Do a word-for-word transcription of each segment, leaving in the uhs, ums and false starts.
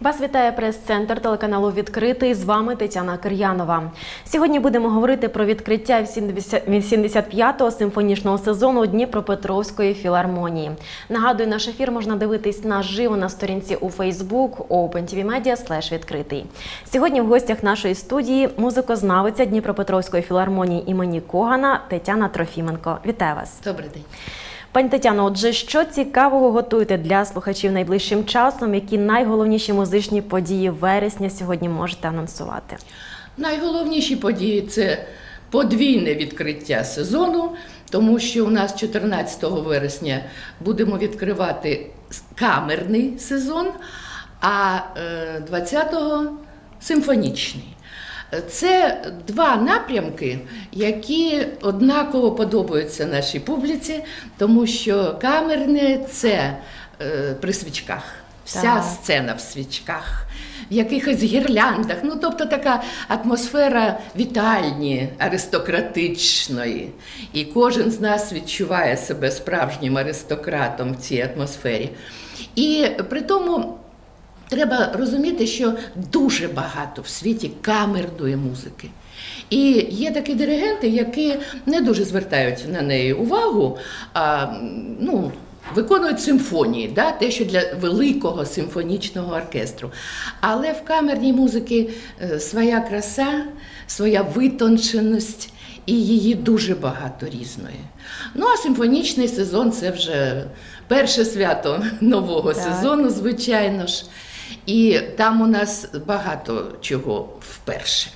Вас вітає прес-центр телеканалу «Відкритий». З вами Тетяна Кир'янова. Сьогодні будемо говорити про відкриття вісімдесят п'ятого симфонічного сезону Дніпропетровської філармонії. Нагадую, наш ефір можна дивитись наживо на сторінці у Facebook opentvmedia слеш відкритий. Сьогодні в гостях нашої студії музикознавиця Дніпропетровської філармонії імені Когана Тетяна Трофіменко. Вітаю вас. Добрий день. Пані Тетяно, отже, що цікавого готуєте для слухачів найближчим часом? Які найголовніші музичні події вересня сьогодні можете анонсувати? Найголовніші події – це подвійне відкриття сезону, тому що у нас чотирнадцятого вересня будемо відкривати камерний сезон, а двадцятого – симфонічний. Це два напрямки, які однаково подобаються нашій публіці, тому що камерне – це е, при свічках, вся так. сцена в свічках, в якихось гірляндах, ну тобто така атмосфера вітальні, аристократичної. І кожен з нас відчуває себе справжнім аристократом в цій атмосфері. І при тому треба розуміти, що дуже багато в світі камерної музики. І є такі диригенти, які не дуже звертають на неї увагу, а ну, виконують симфонії, да, те, що для великого симфонічного оркестру. Але в камерній музиці своя краса, своя витонченість, і її дуже багато різної. Ну, а симфонічний сезон – це вже перше свято нового так. сезону, звичайно ж. І там у нас багато чого вперше.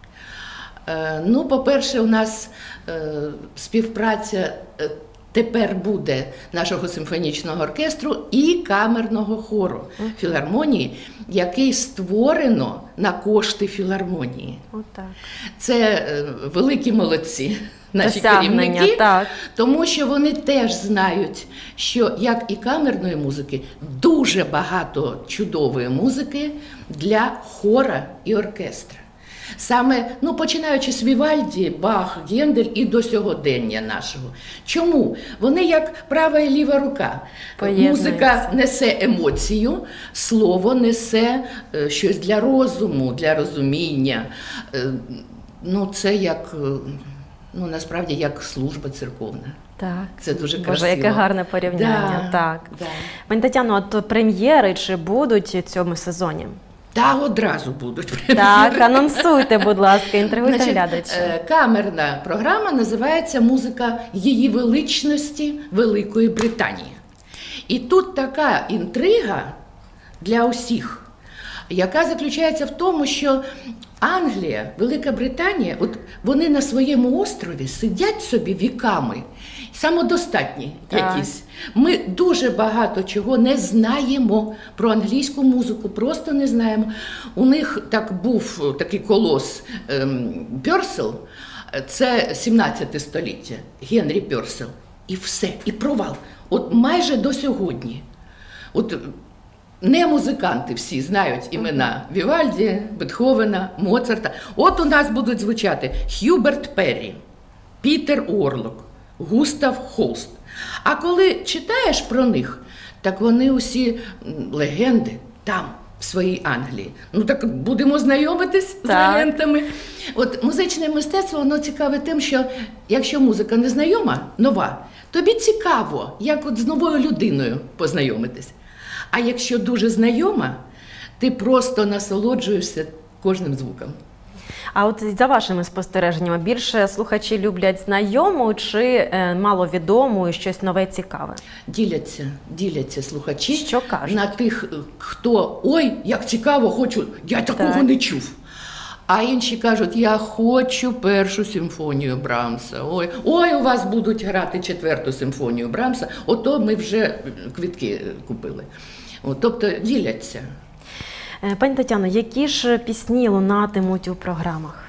Е, ну, по-перше, у нас е, співпраця е, тепер буде нашого симфонічного оркестру і камерного хору філармонії, який створено на кошти філармонії. Отак. Це е, великі молодці. Наші керівники, так. Тому що вони теж знають, що, як і камерної музики, дуже багато чудової музики для хора і оркестра. Саме, ну, починаючи з Вівальді, Бах, Гендель і до сьогодення нашого. Чому? Вони як права і ліва рука. Музика несе емоцію, слово несе е, щось для розуму, для розуміння. Е, ну, це як... Ну, насправді, як служба церковна. Так. Це дуже красиво. Боже, яке гарне порівняння. Да, так. Да. Пані Тетяно, от прем'єри чи будуть в цьому сезоні? Та одразу будуть прем'єри. Так, анонсуйте, будь ласка, інтригуйте глядачів. Камерна програма називається «Музика Її Величності Великої Британії». І тут така інтрига для усіх, яка заключається в тому, що Англія, Велика Британія, от вони на своєму острові сидять собі віками, самодостатні так. якісь. Ми дуже багато чого не знаємо про англійську музику, просто не знаємо. У них так був такий колос ем, Пьорсел, це сімнадцяте століття, Генрі Пьорсел. І все, і провал. От майже до сьогодні. От не музиканти всі знають імена Вівальді, Бетховена, Моцарта. От у нас будуть звучати Х'юберт Перрі, Пітер Уорлок, Густав Холст. А коли читаєш про них, так вони усі легенди там, в своїй Англії. Ну так будемо знайомитись так. з легендами. От музичне мистецтво, воно цікаве тим, що якщо музика не знайома, нова, тобі цікаво, як от з новою людиною познайомитись. А якщо дуже знайома, ти просто насолоджуєшся кожним звуком. А от за вашими спостереженнями, більше слухачі люблять знайому чи е, маловідому і щось нове цікаве? Діляться, діляться слухачі. Що кажуть? На тих, хто, ой, як цікаво, хочу, я такого так. не чув. А інші кажуть, я хочу першу симфонію Брамса. Ой, ой, у вас будуть грати четверту симфонію Брамса, ото ми вже квитки купили. От, тобто діляться. Пані Тетяно, які ж пісні лунатимуть у програмах?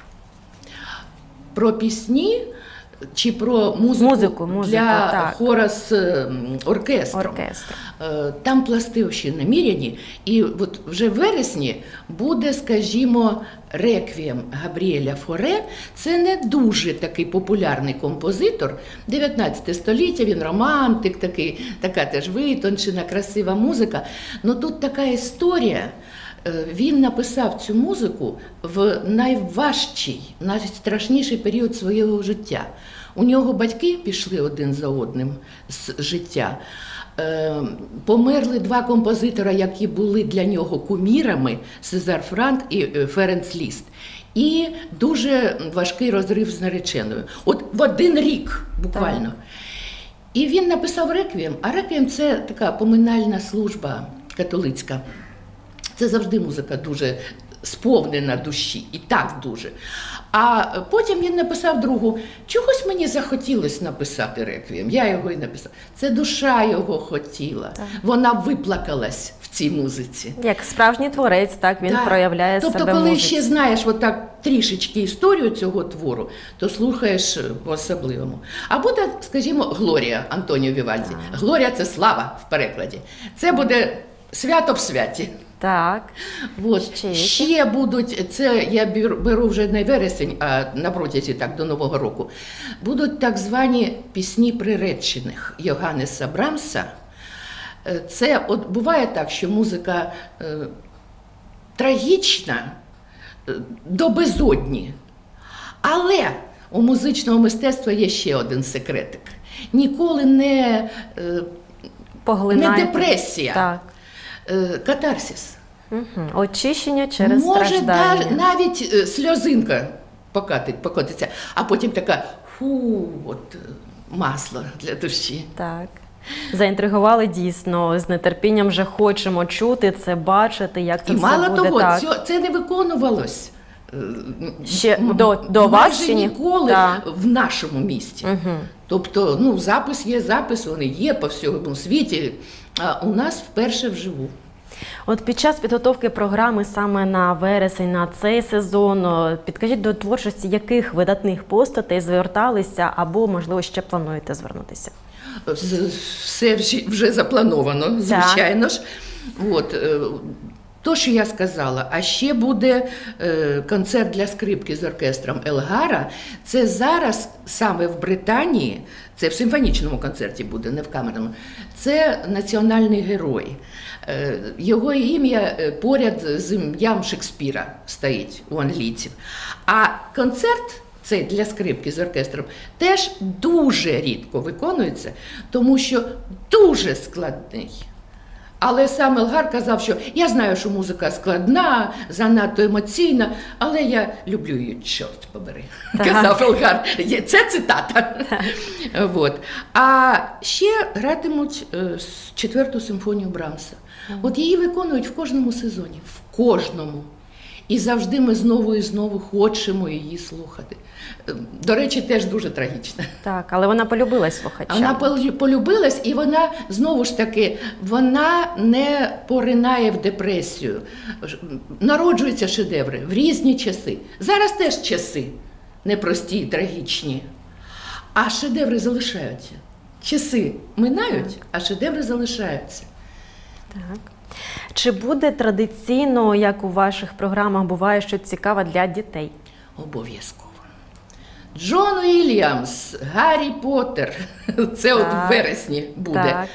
Про пісні чи про музику, музику, музику для так. хора з оркестром. Оркестр. Там пласти ще наміряні. І от вже в вересні буде, скажімо, реквієм Габріеля Форе. Це не дуже такий популярний композитор. дев'ятнадцяте століття, він романтик, такий, така теж витончена, красива музика. Но тут така історія, Е, Він написав цю музику в найважчий, найстрашніший період свого життя. У нього батьки пішли один за одним з життя. Е, Померли два композитора, які були для нього кумірами – Сезар Франк і Ференц Ліст. І дуже важкий розрив з нареченою. От в один рік буквально. Так. І він написав реквієм, а реквієм – це така поминальна служба католицька. Це завжди музика дуже сповнена душі, і так дуже. А потім він написав другу. Чогось мені захотілося написати реквієм, я його і написав. Це душа його хотіла, так. Вона виплакалась в цій музиці. Як справжній творець, так, він так. проявляє тобто, себе в музиці. музиці. Тобто, коли ще знаєш отак трішечки історію цього твору, то слухаєш по-особливому. А буде, скажімо, Глорія Антоніо Вівальді. Так. Глорія – це слава в перекладі. Це буде свято в святі. Так. От. Ще, ще будуть, це я беру вже не вересень, а на протязі так до Нового року, будуть так звані пісні приречених Йоганнеса Брамса. Це от буває так, що музика е, трагічна е, до безодні. Але у музичного мистецтва є ще один секретик. Ніколи не, е, не депресія. Так. Катарсис. Угу. Очищення через Може, страждання. Може навіть сльозинка покатить, покотиться, а потім така фу, от масло для душі. Так. Заінтригували дійсно, з нетерпінням вже хочемо чути це, бачити, як це І все мало буде. того, так. це, це не виконувалось ще до, до вас майже чи ні? ніколи так. в нашому місті. Угу. Тобто, ну, запис є запис, вони є по всьому світі, а у нас вперше вживу. От під час підготовки програми саме на вересень, на цей сезон, підкажіть, до творчості яких видатних постатей зверталися або, можливо, ще плануєте звернутися? Все вже заплановано, звичайно ж. От, то, що я сказала, а ще буде концерт для скрипки з оркестром Елгара. Це зараз саме в Британії, це в симфонічному концерті буде, не в камерному, це національний герой. Його ім'я поряд з ім'ям Шекспіра стоїть у англійців. А концерт цей для скрипки з оркестром теж дуже рідко виконується, тому що дуже складний. Але сам Елгар казав, що я знаю, що музика складна, занадто емоційна, але я люблю її, чорт побери, так. казав Елгар. Це цитата. От. А ще гратимуть четверту симфонію Брамса. От її виконують в кожному сезоні, в кожному. І завжди ми знову і знову хочемо її слухати. До речі, теж дуже трагічна. Так, але вона полюбилась слухачам. Вона полюбилась, і вона, знову ж таки, вона не поринає в депресію. Народжуються шедеври в різні часи. Зараз теж часи непрості і трагічні. А шедеври залишаються. Часи минають, а шедеври залишаються. Так. Чи буде традиційно, як у ваших програмах буває, щось цікаве для дітей? Обов'язково. Джон Уільямс, Гаррі Поттер, це так. от в вересні буде. Так.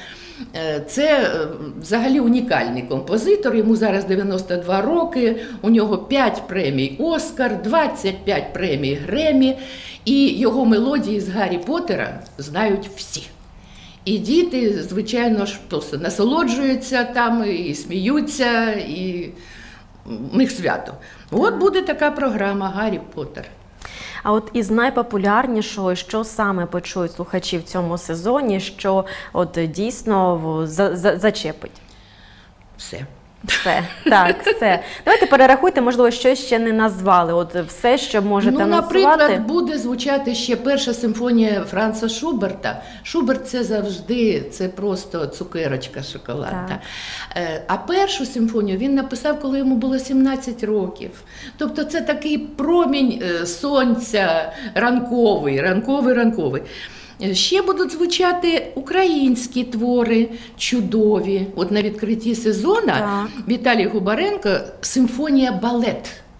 Це взагалі унікальний композитор, йому зараз дев'яносто два роки, у нього п'ять премій «Оскар», двадцять п'ять премій «Греммі», і його мелодії з Гаррі Поттера знають всі. І діти, звичайно ж, просто насолоджуються там, і сміються, і в них свято. От буде така програма «Гаррі Поттер». А от із найпопулярнішого, що саме почують слухачі в цьому сезоні, що от дійсно за, за, зачепить? Все. Все, так, все. Давайте перерахуйте, можливо, щось ще не назвали, от все, що можете ну, назвати. Наприклад, буде звучати ще перша симфонія Франца Шуберта. Шуберт – це завжди, це просто цукерочка шоколадна. А першу симфонію він написав, коли йому було сімнадцять років. Тобто це такий промінь сонця ранковий, ранковий-ранковий. Ще будуть звучати українські твори, чудові. От на відкритті сезону Віталій Губаренко «Симфонія балет».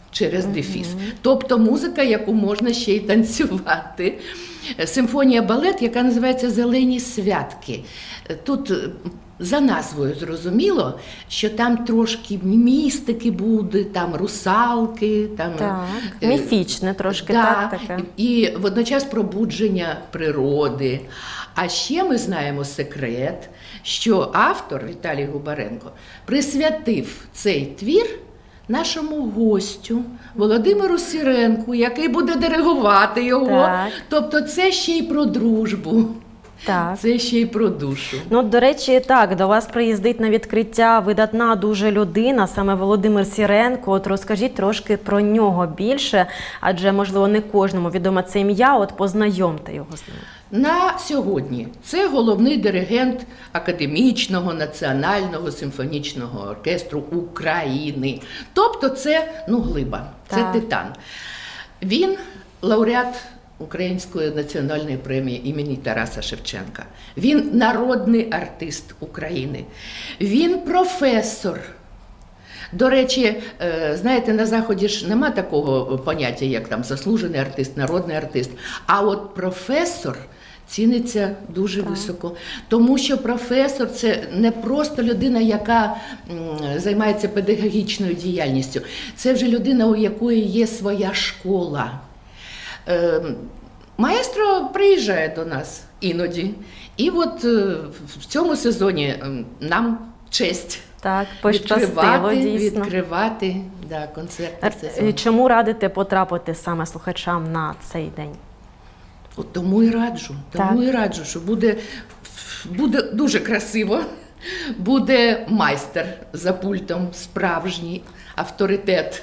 через дефіс. Тобто музика, яку можна ще й танцювати. Симфонія-балет, яка називається «Зелені святки». Тут за назвою зрозуміло, що там трошки містики буде, там русалки, там Так, міфічне трошки, да, так, таке. І водночас пробудження природи. А ще ми знаємо секрет, що автор Віталій Губаренко присвятив цей твір нашому гостю Володимиру Сіренку, який буде диригувати його. Так. Тобто це ще й про дружбу, Так. це ще й про душу. Ну, до речі, так, до вас приїздить на відкриття видатна дуже людина, саме Володимир Сіренко. От розкажіть трошки про нього більше, адже, можливо, не кожному відоме це ім'я, от познайомте його з ним. На сьогодні це головний диригент Академічного національного симфонічного оркестру України. Тобто це, ну, глиба, це Так. титан. Він лауреат Української національної премії імені Тараса Шевченка. Він народний артист України. Він професор. До речі, знаєте, на Заході ж нема такого поняття, як там заслужений артист, народний артист. А от професор ціниться дуже так. високо. Тому що професор – це не просто людина, яка м, займається педагогічною діяльністю. Це вже людина, у якої є своя школа. Е, маестро приїжджає до нас іноді. І от е, в цьому сезоні е, нам честь. Так, пощастило, відкривати, дійсно. Відкривати да, концерти сезону. Чому радите потрапити саме слухачам на цей день? От тому і раджу, тому Так. і раджу, що буде, буде дуже красиво, буде майстер за пультом, справжній авторитет.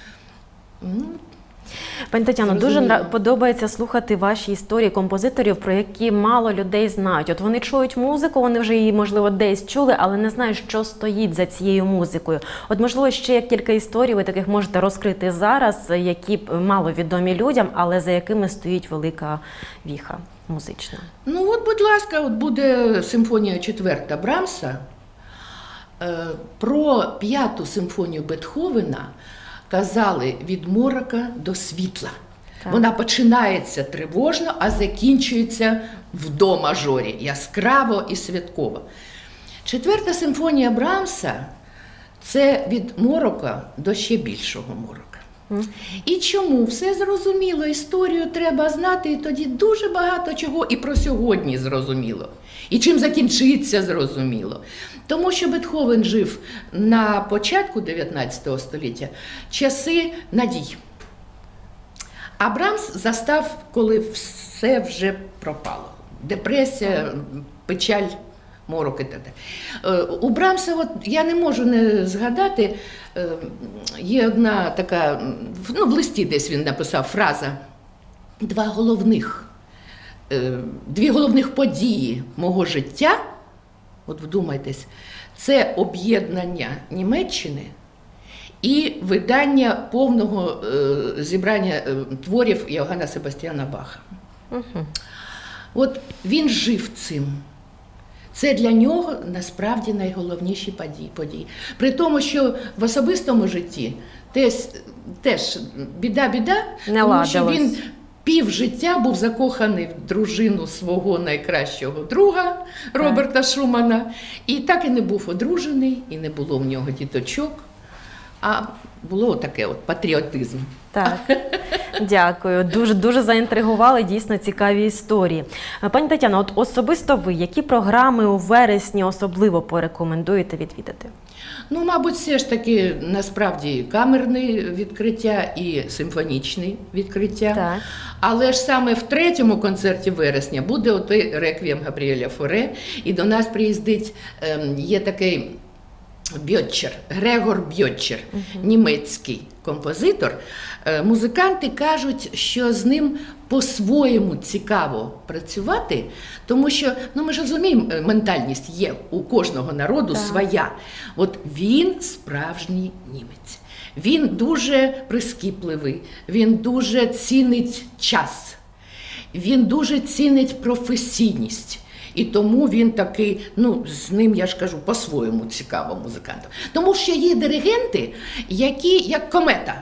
Пані Тетяно, дуже Зрозуміло. нра- подобається слухати ваші історії композиторів, про які мало людей знають. От вони чують музику, вони вже її, можливо, десь чули, але не знають, що стоїть за цією музикою. От, можливо, ще як кілька історій ви таких можете розкрити зараз, які б мало відомі людям, але за якими стоїть велика віха музична. Ну от, будь ласка, от буде симфонія четверта Брамса. Е, Про п'яту симфонію Бетховена казали від морока до світла. Так. Вона починається тривожно, а закінчується в до мажорі, яскраво і святково. Четверта симфонія Брамса – це від морока до ще більшого морока. Mm. І чому? Все зрозуміло, історію треба знати, і тоді дуже багато чого і про сьогодні зрозуміло. І чим закінчиться зрозуміло. Тому що Бетховен жив на початку дев'ятнадцятого століття, часи надій. А Брамс застав, коли все вже пропало. Депресія, печаль, морок і так далі. У Брамса, от, я не можу не згадати, є одна така, ну в листі десь він написав фраза «Два головних, дві головних події мого життя», от вдумайтесь, це об'єднання Німеччини і видання повного е, зібрання е, творів Йоганна Себастьяна Баха. Угу. От він жив цим. Це для нього насправді найголовніші події. події. При тому, що в особистому житті теж, теж біда-біда, Не тому що ладилось. він пів життя був закоханий в дружину свого найкращого друга Роберта Шумана. І так і не був одружений, і не було в нього діточок. А було таке от патріотизм. Так, дякую. Дуже, дуже заінтригували, дійсно цікаві історії. Пані Тетяно, от особисто ви, які програми у вересні особливо порекомендуєте відвідати? Ну, мабуть, все ж таки, насправді, камерне відкриття і симфонічне відкриття. Так. Але ж саме в третьому концерті вересня буде отой реквієм Габріеля Форе, і до нас приїздить, ем, є такий Бьотчер, Грегор Бьотчер, uh-huh. німецький композитор. Е, музиканти кажуть, що з ним по-своєму цікаво працювати, тому що, ну ми ж розуміємо, ментальність є у кожного народу так. своя. От він справжній німець. Він дуже прискіпливий, він дуже цінить час, він дуже цінить професійність. І тому він такий, ну, з ним, я ж кажу, по-своєму цікаво музикантам. Тому що є диригенти, які, як комета,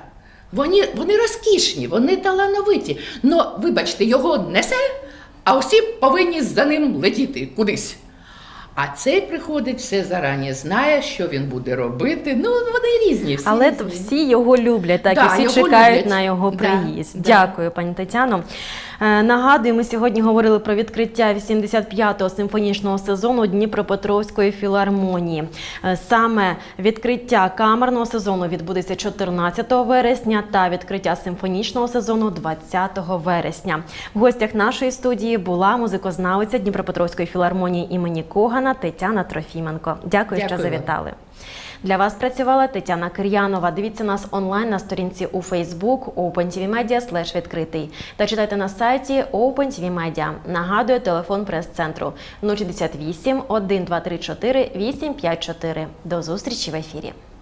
Вони, вони розкішні, вони талановиті. Но, вибачте, його несе, а усі повинні за ним летіти кудись. А цей приходить, все зарані знає, що він буде робити. Ну, вони різні. Всі Але різні. всі його люблять, так, Да, і всі його чекають люблять. на його Да, приїзд. да. Дякую, пані Тетяно. Е, Нагадую, ми сьогодні говорили про відкриття вісімдесят п'ятого симфонічного сезону Дніпропетровської філармонії. Е, Саме відкриття камерного сезону відбудеться чотирнадцятого вересня та відкриття симфонічного сезону двадцятого вересня. В гостях нашої студії була музикознавиця Дніпропетровської філармонії імені Когана Тетяна Трофіменко. Дякую, що Дякую вам. завітали. Для вас працювала Тетяна Кир'янова. Дивіться нас онлайн на сторінці у Facebook OpenTVMedia слеш відкритий та читайте на сайті OpenTVMedia. Нагадую, телефон прес-центру нуль шістдесят вісім, один два три чотири, вісім п'ять чотири. До зустрічі в ефірі.